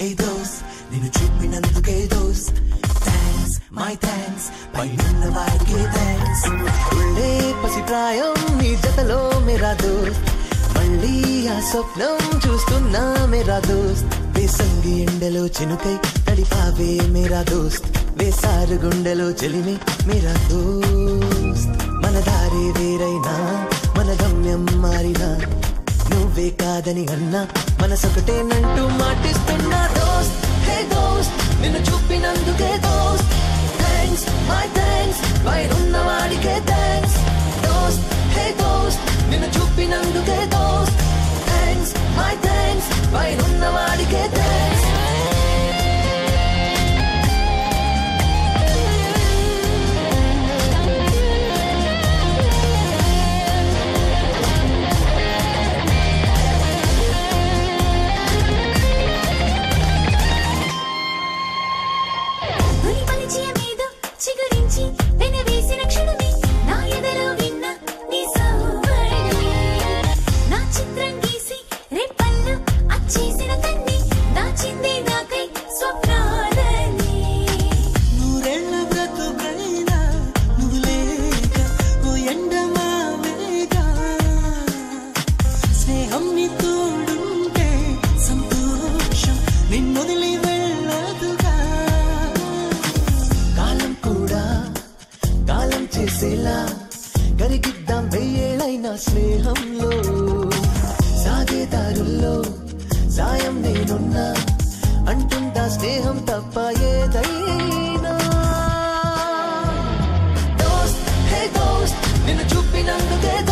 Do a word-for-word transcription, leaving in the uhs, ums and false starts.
హే దోస్త్ నిన్ను చూపినందుకే దోస్త్ థ్యాంక్స్ మై థ్యాంక్స్ పైనున్న వాడికే థ్యాంక్స్ ఉళ్ళే పసి ప్రాయం నీ జతలో మేరా దోస్త్ మళ్ళీ ఆ స్వప్నం చూస్తున్నా మేరా దోస్త్ వేసంగి ఎండలో చినుకై తడిపావే మేరా దోస్త్ వేసారు గుండెలో చెలిమే మేరా దోస్త్ మన దారి వేరైనా మన గమ్యం మారినా నువ్వే కాదని అన్నా మనసొకటేనంటూ మాటిస్తున్నా దోస్త్ హే దోస్త్ నిన్ను చూపినందుకే దోస్త్ థ్యాంక్స్ మై థ్యాంక్స్ పైనున్న వాడికే థ్యాంక్స్ దోస్త్ హే దోస్త్ నిన్ను చూపినందుకే దోస్త్ థ్యాంక్స్ మై థ్యాంక్స్ పైనున్న వాడికే థ్యాంక్స్ కరిగిద్దాం వెయ్యేళ్ళైనా స్నేహంలో సాగే దారుల్లో సాయం నేనున్నా అంటుందా స్నేహం తప్ప ఏదైనా దోస్త్ హే దోస్త్ నిన్ను చూపినందుకే